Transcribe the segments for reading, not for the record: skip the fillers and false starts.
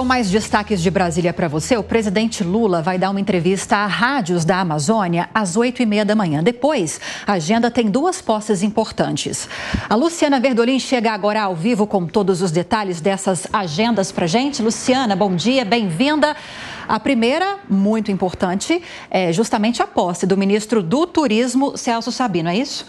Com mais destaques de Brasília para você, o presidente Lula vai dar uma entrevista a rádios da Amazônia às 8h30 da manhã. Depois, a agenda tem duas posses importantes. A Luciana Verdolim chega agora ao vivo com todos os detalhes dessas agendas para gente. Luciana, bom dia, bem-vinda. A primeira, muito importante, é justamente a posse do ministro do Turismo, Celso Sabino, é isso?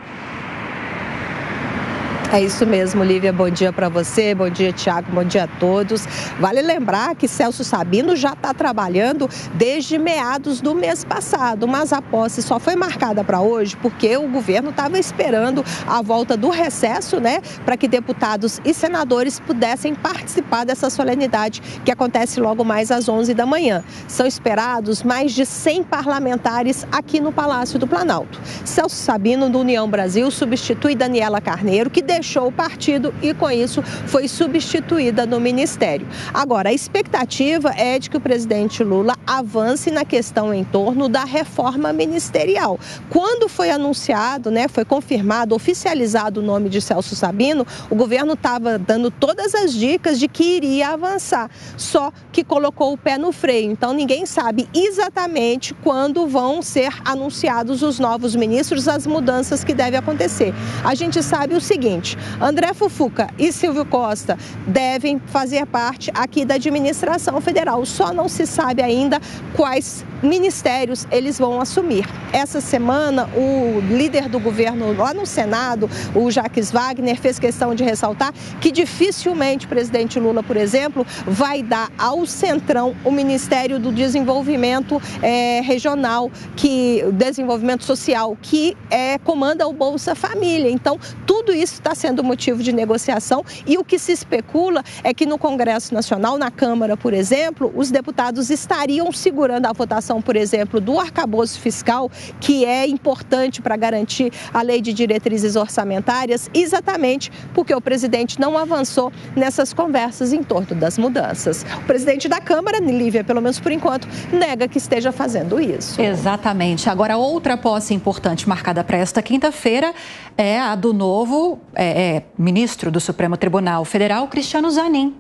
É isso mesmo, Lívia. Bom dia para você, bom dia, Tiago, bom dia a todos. Vale lembrar que Celso Sabino já está trabalhando desde meados do mês passado, mas a posse só foi marcada para hoje porque o governo estava esperando a volta do recesso, né, para que deputados e senadores pudessem participar dessa solenidade que acontece logo mais às 11 da manhã. São esperados mais de 100 parlamentares aqui no Palácio do Planalto. Celso Sabino, do União Brasil, substitui Daniela Carneiro, que deixou o partido e, com isso, foi substituída no ministério. Agora, a expectativa é de que o presidente Lula avance na questão em torno da reforma ministerial. Quando foi anunciado, né, foi confirmado, oficializado o nome de Celso Sabino, o governo estava dando todas as dicas de que iria avançar, só que colocou o pé no freio. Então, ninguém sabe exatamente quando vão ser anunciados os novos ministros, as mudanças que devem acontecer. A gente sabe o seguinte: André Fufuca e Silvio Costa devem fazer parte aqui da administração federal. Só não se sabe ainda quais ministérios eles vão assumir. Essa semana, o líder do governo lá no Senado, o Jacques Wagner, fez questão de ressaltar que dificilmente o presidente Lula, por exemplo, vai dar ao Centrão o Ministério do Desenvolvimento Regional, Desenvolvimento Social, que comanda o Bolsa Família. Então, tudo isso está sendo motivo de negociação e o que se especula é que no Congresso Nacional, na Câmara, por exemplo, os deputados estariam segurando a votação, por exemplo, do arcabouço fiscal, que é importante para garantir a lei de diretrizes orçamentárias, exatamente porque o presidente não avançou nessas conversas em torno das mudanças. O presidente da Câmara, Lívia, pelo menos por enquanto, nega que esteja fazendo isso. Exatamente. Agora, outra posse importante marcada para esta quinta-feira é a do novo ministro do Supremo Tribunal Federal, Cristiano Zanin.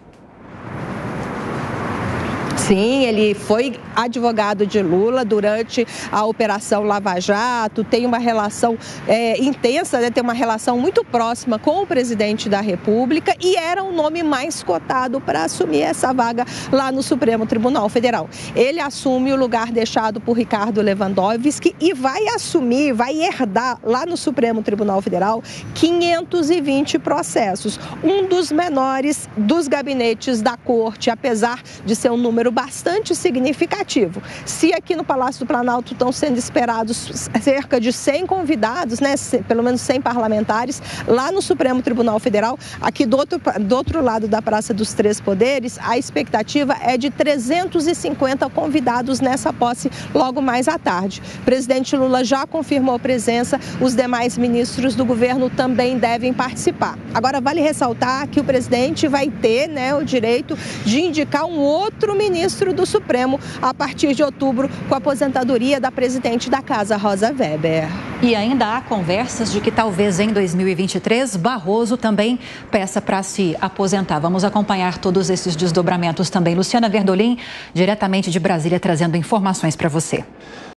Sim, ele foi advogado de Lula durante a Operação Lava Jato, tem uma relação intensa, né? Tem uma relação muito próxima com o presidente da República e era o nome mais cotado para assumir essa vaga lá no Supremo Tribunal Federal. Ele assume o lugar deixado por Ricardo Lewandowski e vai herdar lá no Supremo Tribunal Federal 520 processos, um dos menores dos gabinetes da corte, apesar de ser um número bastante significativo. Se aqui no Palácio do Planalto estão sendo esperados cerca de 100 convidados, né, pelo menos 100 parlamentares, lá no Supremo Tribunal Federal, aqui do outro lado da Praça dos Três Poderes, a expectativa é de 350 convidados nessa posse logo mais à tarde. O presidente Lula já confirmou presença, os demais ministros do governo também devem participar. Agora, vale ressaltar que o presidente vai ter, né, o direito de indicar um outro ministro do Supremo a partir de outubro, com a aposentadoria da presidente da Casa, Rosa Weber. E ainda há conversas de que talvez em 2023 Barroso também peça para se aposentar. Vamos acompanhar todos esses desdobramentos também. Luciana Verdolim, diretamente de Brasília, trazendo informações para você.